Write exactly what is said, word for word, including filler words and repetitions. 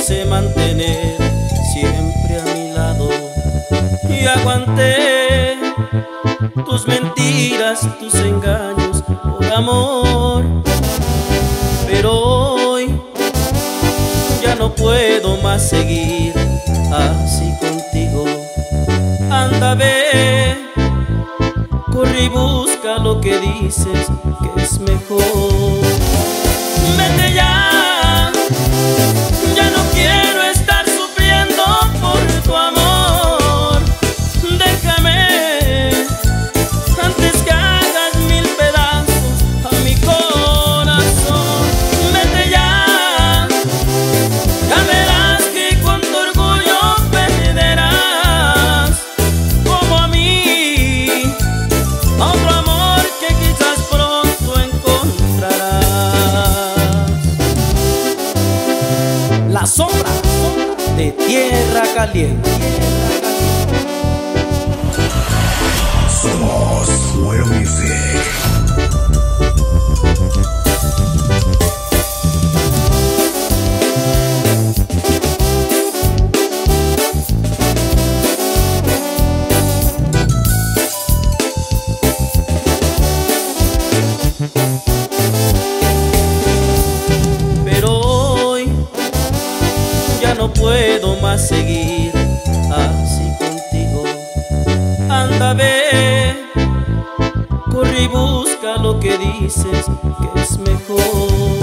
quise mantener siempre a mi lado y aguanté tus mentiras, tus engaños por amor. Pero hoy ya no puedo más seguir así contigo. Anda, ve, corre y busca lo que dices que es mejor. Vete ya, ya no quiero estar sufriendo por tu amor. Déjame antes que hagas mil pedazos a mi corazón. Vete ya, ya verás que con tu orgullo perderás, como a mí, a otro amor que quizás pronto encontrarás. La sombra de Tierra Caliente. Somos Fuego Music. Pero hoy ya no puedo más seguir así contigo. Anda, ve, corre y busca lo que dices que es mejor.